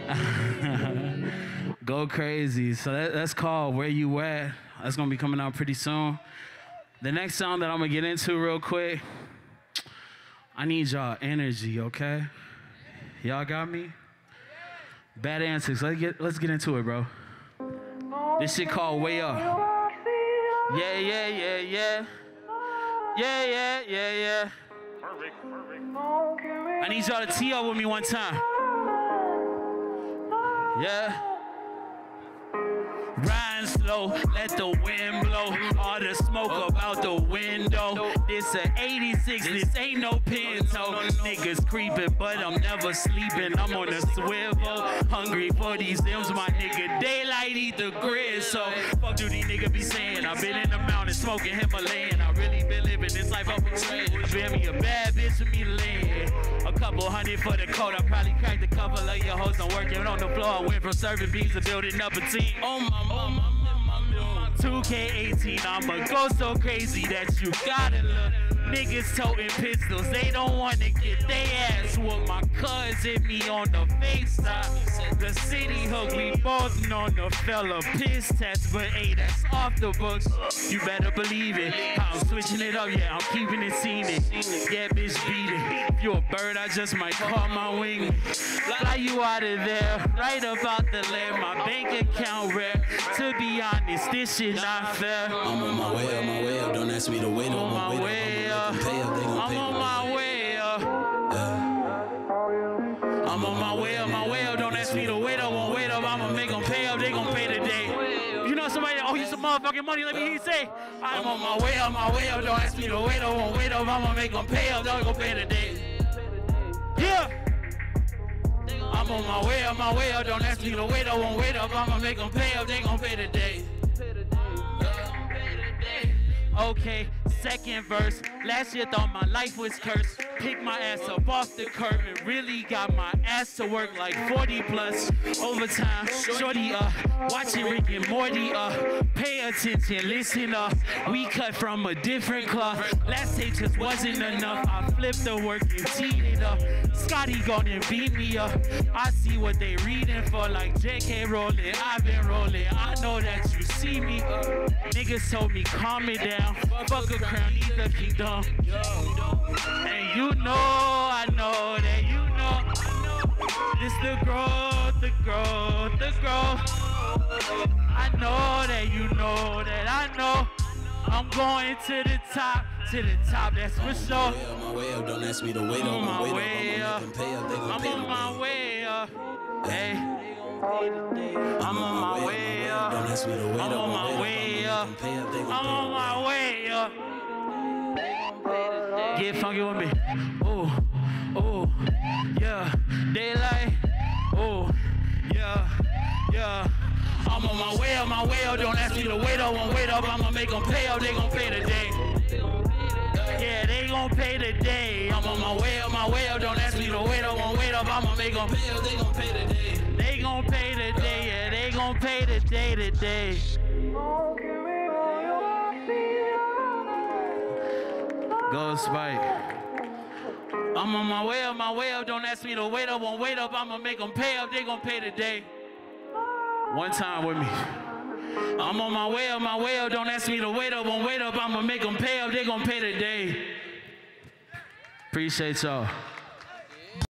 Go crazy. So that's called Where You At. That's gonna be coming out pretty soon. The next song that I'm gonna get into real quick, I need y'all energy, okay? Y'all got me? Bad Antics, let's get into it, bro. This shit called Way Up. Yeah, yeah, yeah, yeah. Yeah, yeah, yeah, yeah. Perfect. I need y'all to tee up with me one time. Yeah. Riding slow, let the wind blow. All the smoke about the window. This a 86, this ain't no Pinto. Niggas creeping, but I'm never sleeping. I'm on a swivel, hungry for these M's, my nigga. Daylight eat the grid, so fuck do these niggas be saying? I've been in the mountains smoking Himalayan. I really been living this life up a trend. Bear me a bad bitch for me to land. A couple hundred for the coat. I probably cracked a couple of your hoes. I'm working on the floor. I went from serving beats to building up a team. Oh my mama, 2K18, I'ma go so crazy that you gotta look. Niggas toting pistols, they don't wanna get they ass whooped. My cuz hit me on the FaceTime. The city hook, we both known the fella piss test, but hey, that's off the books. You better believe it. I'm switching it up, yeah, I'm keeping it scenic. Yeah, bitch, beat it. If you a bird, I just might call my wing. Fly you out of there, right about the land. My bank account rare. To be honest, this shit not fair. I'm on my way up, don't ask me to wait up. I'm on my way up. I'm on my way up. I'm on my way up, don't ask me to wait up, won't wait up. I'ma make them pay up, they gon' pay today. You know somebody, oh, you some motherfucking money, let me hear you say. I'm on my way up, don't ask me to wait up, won't wait up. I'ma make them pay up, they gon' pay today. Yeah. I'm on my way up, don't ask me to wait up, won't wait up. I'ma make them pay up, they gon' pay today. Okay, second verse. Last year thought my life was cursed. Picked my ass up off the curb and really got my ass to work like 40 plus overtime. Shorty watching Rick and Morty pay attention, listen up. We cut from a different cloth. Last tape just wasn't enough. I flipped the work and teed it up. Scotty gonna beat me up. I see what they reading for like JK rolling. I've been rolling. I know that you see me. Niggas told me calm it down. Fuck a crown, need the kingdom. And you know, I know that you know. This the growth, the growth, the growth. I know that you know that I know. I'm going to the top, that's for sure. I'm on my way up, don't ask me to wait up. I'm on my way up. I'm on my way up. Hey. I'm on my way up. Don't ask me to wait I'm on my way up. I'm on my way up. Get funky with me. Oh, oh, yeah. Daylight. Oh, yeah, yeah. I'm on my way up, don't ask me to wait up, won't wait up. I'ma make them pay up, they gon' pay today. Yeah, they gon' pay today. I'm on my way up, don't ask me to wait up, won't wait up. I'ma make them pay up, they gon' pay today. They gon' pay today, yeah, they gon' pay today. Go Spike. I'm on my way up, don't ask me to wait up, won't wait up. I'ma make them pay up, they gon' pay today. One time with me. I'm on my way up, don't ask me to wait up, won't wait up. I'ma make them pay up, they gon' pay today. Appreciate y'all.